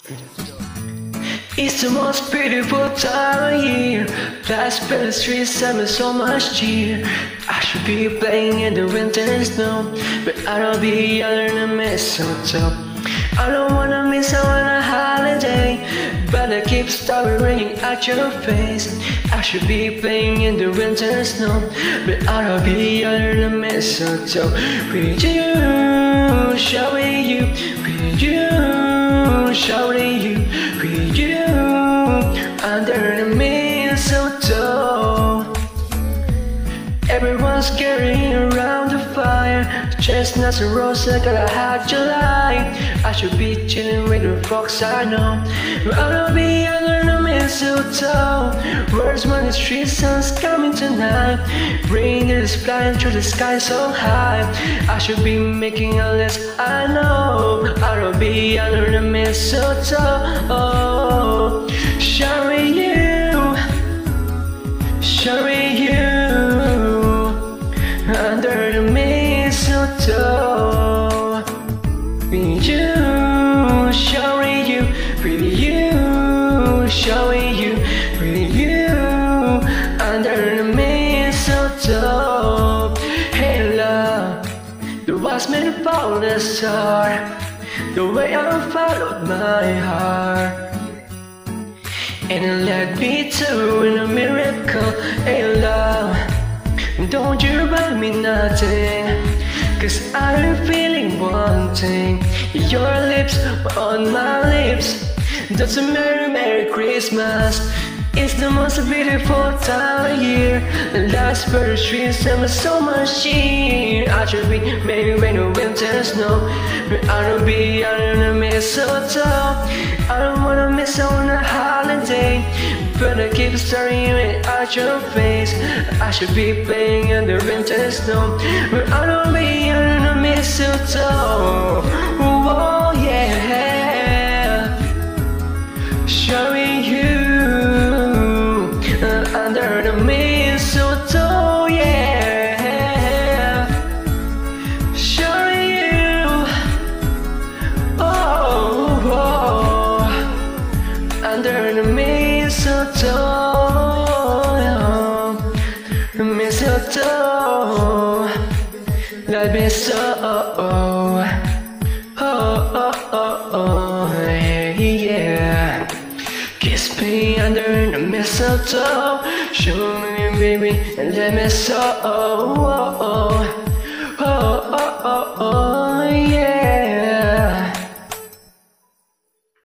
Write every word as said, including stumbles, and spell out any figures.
It's the most beautiful time of year. Flash by the streets and with so much cheer. I should be playing in the winter snow, but I don't be under the mistletoe. I don't wanna miss out on a holiday, but I keep starting ringing at your face. I should be playing in the winter snow, but I don't be under the mistletoe. With you, showing you, with you, showing you, with you, under the mistletoe. Everyone's carrying around the fire, chestnuts and roses, I got a hot July. I should be chilling with the folks I know, but I don't be under the mistletoe. Where's when the street sun's coming tonight? Rain is flying through the sky so high. I should be making a list, I know. I don't be under the mistletoe. Oh, showing you, showing you, under the mistletoe. With you, showing you, with you, showing you, with you, under the mistletoe. Hey love, the was made upon the star, the way I followed my heart, and it led me to a miracle. Hey love, don't you write me nothing, cause I'm feeling one thing. Your lips were on my lips. That's a Merry Merry Christmas. It's the most beautiful time of year. The last first streets and with so much cheer. I should be maybe rain or winter snow, but I don't be under the mistletoe. I don't wanna miss out on a holiday, but I keep staring at your face. I should be playing in the winter snow, but I don't be under the mistletoe. Oh yeah, showing you uh, under the mistletoe, yeah, showing you. Oh, oh, under the mistletoe, mistletoe, let me so. Oh, oh, oh, oh, yeah. Kiss me under the mistletoe, show me baby and let me so. Oh, oh, oh.